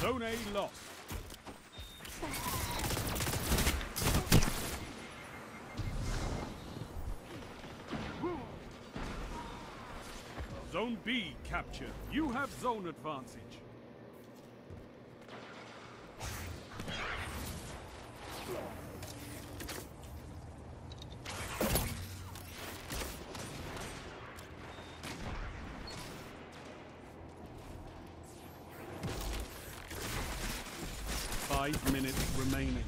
Zone A lost. Zone B captured. You have zone advantage. Five minutes remaining.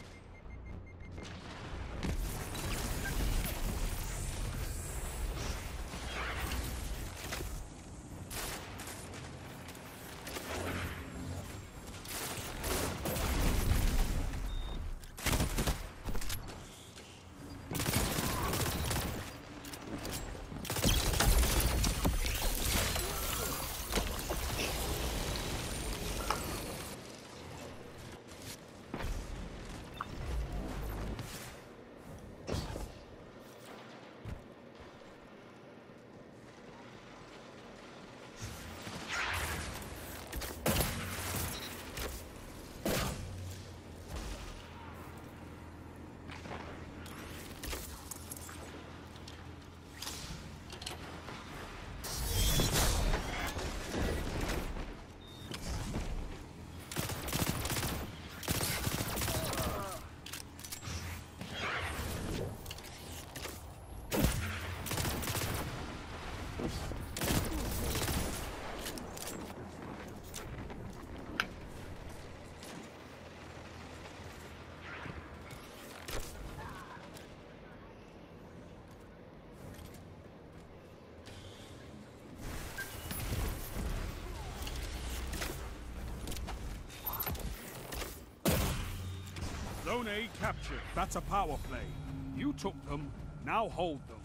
Zone A captured. That's a power play. You took them, now hold them.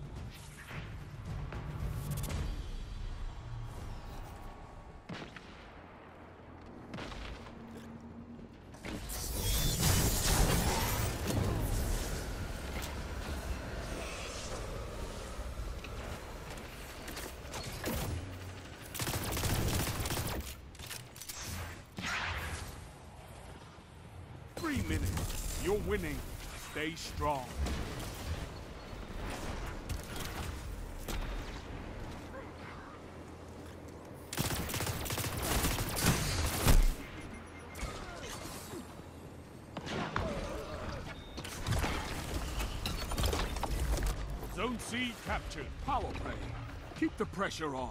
You're winning. Stay strong. Zone C captured. Power play. Keep the pressure on.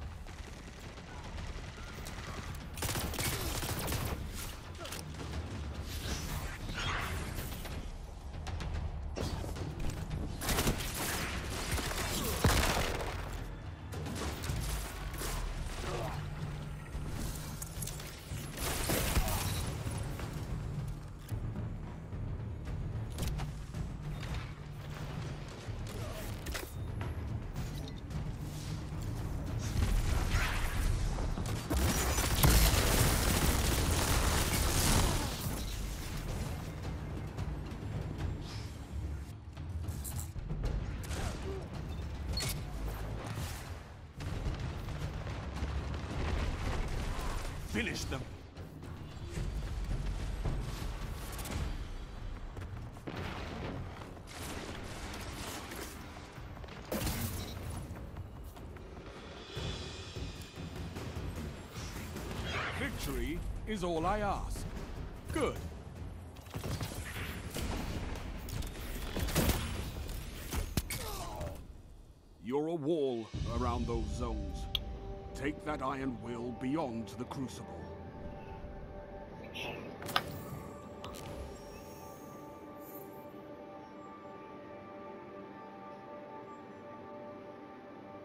Finish them. Victory is all I ask. Good. You're a wall around those zones. Take that iron will beyond the Crucible.